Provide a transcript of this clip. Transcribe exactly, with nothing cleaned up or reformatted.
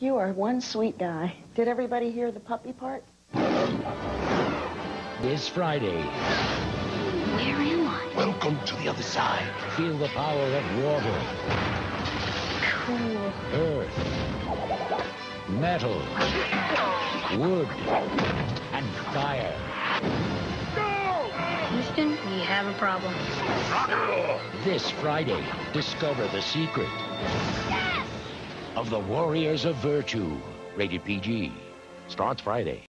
You are one sweet guy. Did everybody hear the puppy part? This Friday. Where am I? Welcome to the other side. Feel the power of water. Cool. Earth. Metal. Wood. And fire. Houston, we have a problem. This Friday, discover the secret of the Warriors of Virtue. Rated P G. Starts Friday.